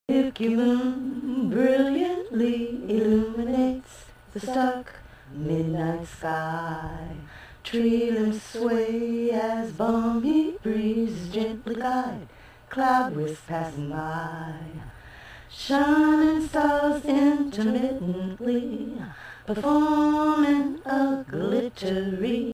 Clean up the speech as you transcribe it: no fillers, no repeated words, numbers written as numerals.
Milky moon brilliantly illuminates the stark midnight sky. Tree limbs sway as balmy breezes gently glide, cloud wisps passing by. Shining stars intermittently performing a glittery